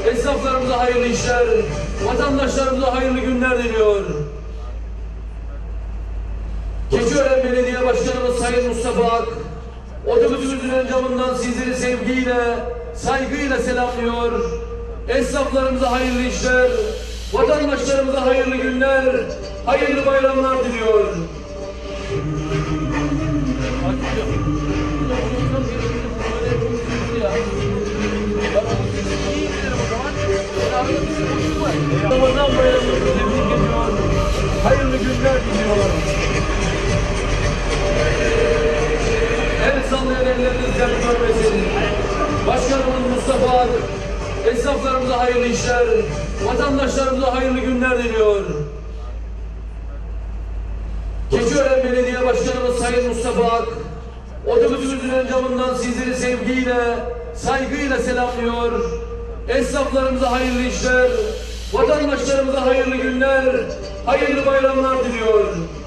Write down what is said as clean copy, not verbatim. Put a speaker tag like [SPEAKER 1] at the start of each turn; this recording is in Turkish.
[SPEAKER 1] esnaflarımıza hayırlı işler, vatandaşlarımıza hayırlı günler diliyor. Keçiören Belediye Başkanımız Sayın Mustafa Ak, otobüsümüzün ön camından sizleri sevgiyle, saygıyla selamlıyor. Esnaflarımıza hayırlı işler, vatandaşlarımıza hayırlı günler, hayırlı bayramlar diliyor. Ramazan bayramını tebrik ediyor. Hayırlı günler diliyor. El sallayan ellerinizden görmesin. Başkanımız Mustafa Ak, esnaflarımıza hayırlı işler, vatandaşlarımıza hayırlı günler diliyor. Keçiören Belediye Başkanımız Sayın Mustafa Ak, otobüsümüzün ön camından sizleri sevgiyle, saygıyla selamlıyor. Esnaflarımıza hayırlı işler, vatandaşlarımıza hayırlı günler, hayırlı bayramlar diliyor.